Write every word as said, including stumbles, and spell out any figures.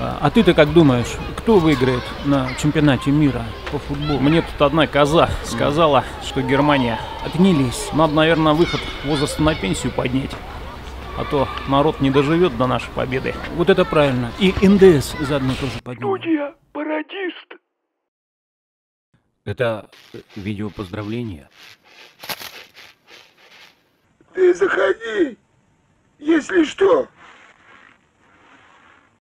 А, а ты-то как думаешь, кто выиграет на чемпионате мира по футболу? Мне тут одна коза сказала, что Германия. Отгнились. Надо, наверное, на выход возраст на пенсию поднять. А то народ не доживет до нашей победы. Вот это правильно. И эн дэ эс заодно тоже поднимем. Студия «Пародист». Это видео поздравления. Ты заходи, если что.